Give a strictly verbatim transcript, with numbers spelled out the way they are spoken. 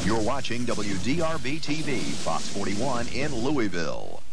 You're watching W D R B T V, Fox forty-one in Louisville.